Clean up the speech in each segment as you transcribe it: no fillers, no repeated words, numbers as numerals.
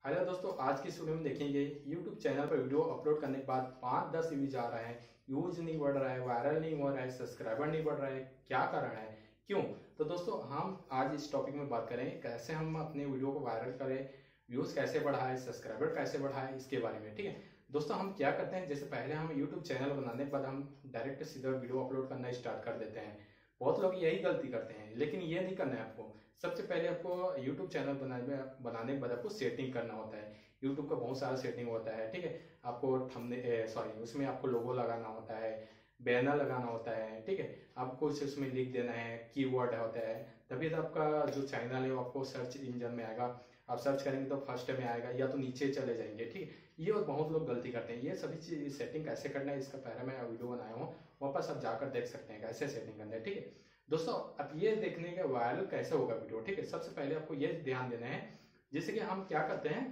Hello दोस्तों, आज की इस वीडियो में देखेंगे YouTube चैनल पर वीडियो अपलोड करने के बाद 5-10 व्यूज आ रहा है, यूज नहीं बढ़ रहा है, वायरल नहीं हो रहा है, सब्सक्राइबर नहीं बढ़ रहा है। क्या कारण है, क्यों? तो दोस्तों हम आज इस टॉपिक में बात करेंगे कैसे हम अपने वीडियो को वायरल करें, व्यूज कैसे बढ़ाए, सब्सक्राइबर कैसे बढ़ाए, इसके बारे में। ठीक है दोस्तों, हम क्या करते हैं, जैसे पहले हम YouTube चैनल बनाने के बाद हम डायरेक्ट सीधा वीडियो अपलोड करना स्टार्ट कर देते हैं। बहुत लोग यही गलती करते हैं, लेकिन ये नहीं करना है आपको। सबसे पहले आपको YouTube चैनल बनाने के बाद आपको सेटिंग करना होता है। YouTube का बहुत सारा सेटिंग होता है, ठीक है। आपको उसमें आपको लोगो लगाना होता है, बैनर लगाना होता है, ठीक है। आपको उसमें लिख देना है, कीवर्ड होता है, तभी तो आपका जो चैनल है वो आपको सर्च इंजन में आएगा। आप सर्च करेंगे तो फर्स्ट में आएगा या तो नीचे चले जाएंगे, ठीक है। ये और बहुत लोग गलती करते हैं। ये सभी चीज सेटिंग कैसे करना है इसका पहले मैं वीडियो बनाया हूँ, वापस आप जाकर देख सकते हैं कैसे सेटिंग करना है, ठीक है। दोस्तों अब ये देखने का वायरल कैसे होगा वीडियो, ठीक है। सबसे पहले आपको ये ध्यान देना है, जैसे कि हम क्या करते हैं,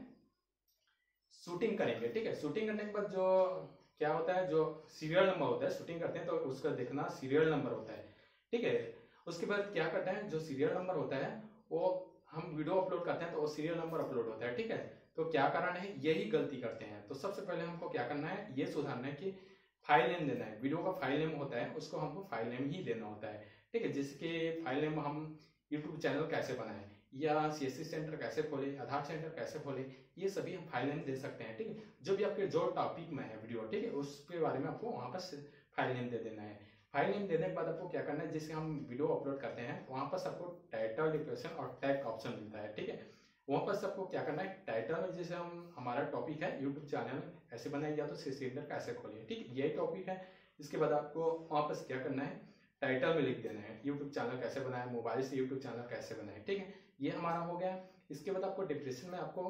शूटिंग करेंगे, ठीक है। शूटिंग करने के बाद जो क्या होता है, जो सीरियल नंबर होता है, शूटिंग करते हैं तो उसका देखना सीरियल नंबर होता है, ठीक है। उसके बाद क्या करते हैं, जो सीरियल नंबर होता है वो हम वीडियो अपलोड करते हैं तो वो सीरियल नंबर अपलोड होता है, ठीक है। तो क्या कारण है, यही गलती करते हैं। तो सबसे पहले हमको क्या करना है, ये सुधारना है कि फाइल नेम देना है। वीडियो का फाइल नेम होता है, उसको हमको फाइल नेम ही देना होता है, ठीक है। जैसे कि फाइल नेम हम यूट्यूब चैनल कैसे बनाएं, या सीएससी सेंटर कैसे खोले, आधार सेंटर कैसे खोले, ये सभी हम फाइल नेम दे सकते हैं, ठीक है। जो भी आपके जो टॉपिक में है वीडियो, ठीक है, उसके बारे में आपको वहां पर फाइल नेम दे देना है। फाइल नेम देने के बाद आपको क्या करना है, जैसे हम वीडियो अपलोड करते हैं वहां पर आपको टाइटल, डिस्क्रिप्शन और टैग का ऑप्शन मिलता है, ठीक है। वहां पर सबको क्या करना है, टाइटल में जैसे हम हमारा टॉपिक है यूट्यूब चैनल कैसे बनाए या तो सेंटर कैसे खोलिए, ठीक है, यही टॉपिक है। इसके बाद आपको वहां पर क्या करना है, टाइटल में लिख देना है यूट्यूब चैनल कैसे बनाए, मोबाइल से यूट्यूब चैनल कैसे बनाए, ठीक है। ये हमारा हो गया। इसके बाद आपको डिस्क्रिप्शन में आपको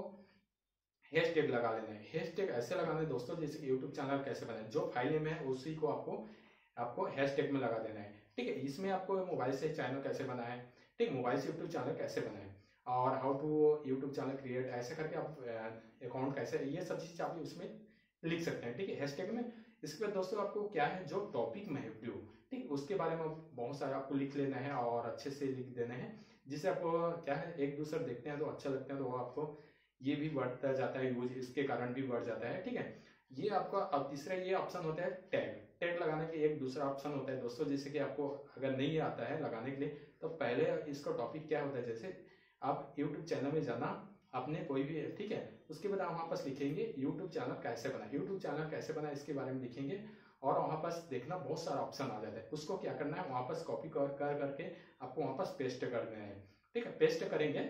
हैशटैग लगा लेना है। हैशटैग ऐसे लगाना है दोस्तों, जैसे कि यूट्यूब चैनल कैसे बनाए, जो फाइल नेम है उसी को आपको आपको हैशटैग में लगा देना है, ठीक है। इसमें आपको मोबाइल से चैनल कैसे बनाए, ठीक, मोबाइल से यूट्यूब चैनल कैसे बनाए, और how to YouTube channel create, ऐसे करके आप अकाउंट कैसे, ये सब चीज आप उसमें लिख सकते हैं, ठीक है, हैशटैग में। इसके बाद दोस्तों आपको क्या है, जो टॉपिक में है वीडियो, ठीक, उसके बारे में बहुत सारा आपको लिख लेना है और अच्छे से लिख देना है, जिससे आपको क्या है, एक दूसरे देखते हैं तो अच्छा लगता है तो वो आपको ये भी बढ़ता जाता है, यूज इसके कारण भी बढ़ जाता है, ठीक है। ये आपका अब तीसरा ये ऑप्शन होता है टैग। टैग लगाने के एक दूसरा ऑप्शन होता है दोस्तों, जैसे कि आपको अगर नहीं आता है लगाने के लिए तो पहले इसका टॉपिक क्या होता है, जैसे आप यूट्यूब चैनल में जाना अपने कोई भी, ठीक है, उसके बाद आप वहां पर लिखेंगे यूट्यूब चैनल कैसे बना, यूट्यूब चैनल कैसे बना इसके बारे में लिखेंगे, और वहां पर देखना बहुत सारा ऑप्शन आ जाता है। उसको क्या करना है, वहां पर कॉपी कर करके आपको वहां पर पेस्ट कर देना है, ठीक है। पेस्ट करेंगे,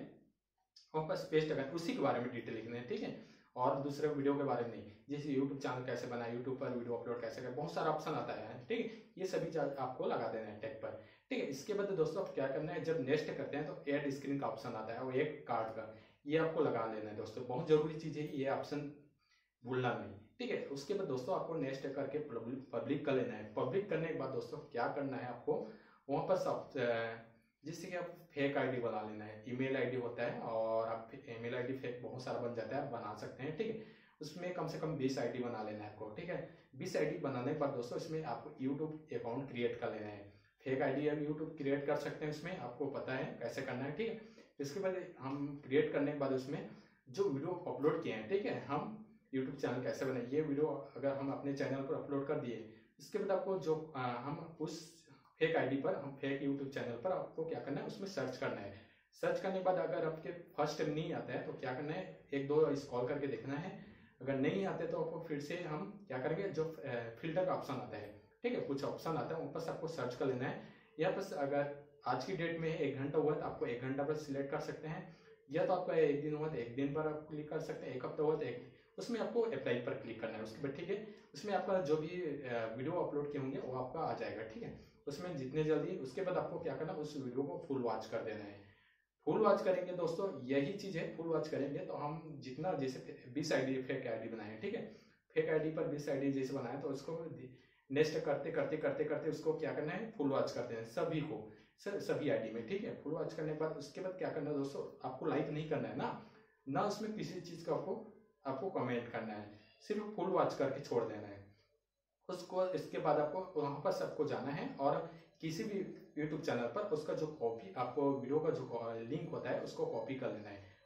वापस पेस्ट करें, उसी के बारे में डिटेल लिखना है, ठीक है, और दूसरे वीडियो के बारे में नहीं। जैसे यूट्यूब चैनल कैसे बनाए, यूट्यूब पर वीडियो अपलोड कैसे करें, बहुत सारा ऑप्शन आता है, ठीक है। ये सभी चीज आपको लगा देना है टैग पर, ठीक है। इसके बाद दोस्तों आप क्या करना है, जब नेक्स्ट करते हैं तो ऐड स्क्रीन का ऑप्शन आता है और एक कार्ड का, ये आपको लगा लेना है दोस्तों, बहुत जरूरी चीज है ये ऑप्शन, भूलना नहीं, ठीक है। उसके बाद दोस्तों आपको नेक्स्ट करके पब्लिक कर लेना है। पब्लिक करने के बाद दोस्तों क्या करना है, आपको वहां पर जिससे कि आप फेक आईडी बना लेना है। ईमेल आईडी होता है और आप ईमेल आईडी फेक बहुत सारा बन जाता है, आप बना सकते हैं, ठीक है। उसमें कम से कम 20 आईडी बना लेना है आपको, ठीक है। 20 आईडी बनाने के बाद दोस्तों इसमें आपको यूट्यूब अकाउंट क्रिएट कर लेना है। फेक आईडी आप यूट्यूब क्रिएट कर सकते हैं, इसमें आपको पता है कैसे करना है, ठीक है। इसके बाद हम क्रिएट करने के बाद उसमें जो वीडियो अपलोड किए हैं, ठीक है, हम यूट्यूब चैनल कैसे बनाए, ये वीडियो अगर हम अपने चैनल पर अपलोड कर दिए, इसके बाद आपको जो हम उस फेक आईडी पर, हम फेक यूट्यूब चैनल पर आपको क्या करना है, उसमें सर्च करना है। सर्च करने के बाद अगर आपके फर्स्ट टाइम नहीं आता है तो क्या करना है, एक दो स्क्रॉल करके देखना है। अगर नहीं आते तो आपको फिर से हम क्या करेंगे, जो फिल्टर का ऑप्शन आता है, ठीक है, कुछ ऑप्शन आता है ऊपर से आपको सर्च कर लेना है। यहाँ पर अगर आज की डेट में 1 घंटा हुआ तो आपको 1 घंटा पर सिलेक्ट कर सकते हैं, या तो आपका 1 दिन हुआ तो 1 दिन पर आप क्लिक कर सकते हैं, 1 हफ्ता हुआ तो उसमें आपको अप्लाई पर क्लिक करना है। उसके बाद ठीक है, उसमें आपका जो भी वीडियो अपलोड किए होंगे वो आपका आ जाएगा, ठीक है। उसमें जितने जल्दी, उसके बाद आपको क्या करना, उस वीडियो को फुल वॉच कर देना है। फुल वॉच करेंगे दोस्तों, यही चीज है, फुल वॉच करेंगे तो हम जितना, जैसे 20 आईडी फेक आईडी बनाए, ठीक है, फेक आईडी पर 20 आईडी जैसे बनाए तो उसको नेक्स्ट करते करते करते करते उसको क्या करना है, फुल वॉच करते हैं सभी को, सभी आईडी में, ठीक है। फुल वॉच करने के बाद उसके बाद क्या करना है दोस्तों, आपको लाइक नहीं करना है ना उसमें किसी चीज का आपको आपको कमेंट करना है, सिर्फ फुल वॉच करके छोड़ देना है उसको। इसके बाद आपको वहां पर सबको जाना है और किसी भी यूट्यूब चैनल पर उसका जो कॉपी, आपको वीडियो का जो लिंक होता है उसको कॉपी कर लेना है,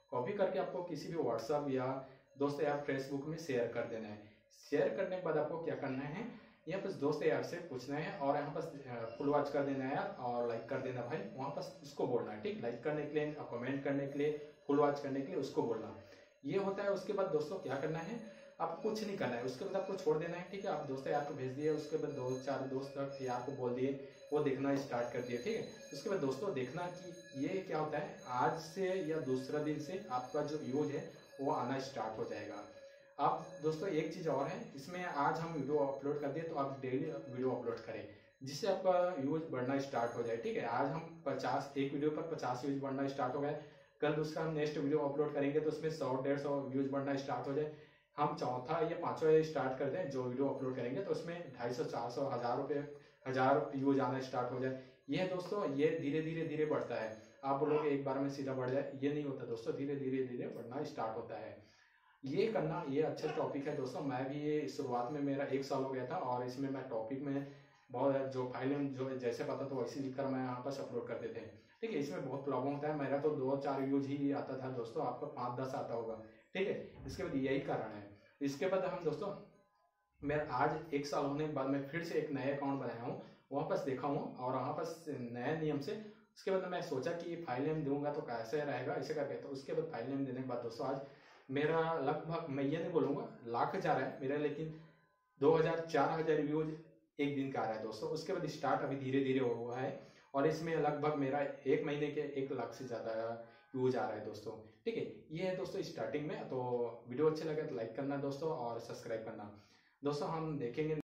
कॉपी करके आपको किसी भी व्हाट्सअप या दोस्त यार फेसबुक में शेयर कर देना है। शेयर करने के बाद आपको क्या करना है, यहाँ पर दोस्त यार से पूछना है और यहाँ पर फुल वॉच कर देना है और लाइक कर देना भाई, वहाँ पर उसको बोलना है, ठीक, लाइक करने के लिए, कमेंट करने के लिए, फुल वॉच करने के लिए उसको बोलना, ये होता है। उसके बाद दोस्तों क्या करना है, आपको कुछ नहीं करना है, उसके बाद आपको छोड़ देना है, ठीक है। आप दोस्त यार को भेज दिए, उसके बाद 2-4 दोस्त यार को बोल दिए, वो देखना स्टार्ट कर दिए, ठीक है। उसके बाद दोस्तों देखना कि ये क्या होता है, आज से या दूसरा दिन से आपका जो व्यूज है वो आना स्टार्ट हो जाएगा। आप दोस्तों एक चीज़ और है, इसमें आज हम वीडियो अपलोड कर दिए तो आप डेली वीडियो अपलोड करें, जिससे आपका व्यूज बढ़ना स्टार्ट हो जाए, ठीक है। आज हम 50 एक वीडियो पर 50 व्यूज बढ़ना स्टार्ट हो गए, कल दूसरा हम नेक्स्ट वीडियो अपलोड करेंगे तो उसमें 100-150 व्यूज बढ़ना स्टार्ट हो जाए। हम चौथा या पांचवा स्टार्ट करते हैं, जो वीडियो अपलोड करेंगे तो उसमें 250, 400, 1000 व्यूज आना स्टार्ट हो जाए। ये दोस्तों ये धीरे बढ़ता है। आप बोलोगे एक बार में सीधा बढ़ जाए, ये नहीं होता दोस्तों, धीरे बढ़ना स्टार्ट होता है। ये करना, ये अच्छा टॉपिक है दोस्तों। मैं भी ये शुरुआत में मेरा 1 साल हो गया था और इसमें मैं टॉपिक में बहुत जो फाइल जो जैसे पता तो वैसे लिखकर मैं यहाँ पर अपलोड करते थे, ठीक है। इसमें बहुत प्रॉब्लम होता है, मेरा तो 2-4 व्यूज ही आता था दोस्तों, आपको 5-10 आता होगा, ठीक है। इसके बाद यही कारण है। इसके बाद हम दोस्तों, मैं आज 1 साल होने के बाद मैं फिर से एक नया अकाउंट बनाया हूँ, वहाँ पर देखा हूँ और वहाँ पर नए नियम से उसके बाद मैं सोचा कि फाइल नेम दूंगा तो कैसे रहेगा, ऐसे करके। तो उसके बाद फाइल नेम देने के बाद दोस्तों आज मेरा लगभग, मैं ये नहीं बोलूँगा लाख जा रहा है मेरा, लेकिन 2000-4000 व्यूज एक दिन का आ रहा है दोस्तों। उसके बाद स्टार्ट अभी धीरे हुआ है और इसमें लगभग मेरा 1 महीने के 1 लाख से ज़्यादा व्यूज आ रहा है दोस्तों, ठीक है। ये है दोस्तों स्टार्टिंग में। तो वीडियो अच्छे लगे तो लाइक करना दोस्तों और सब्सक्राइब करना दोस्तों। हम देखेंगे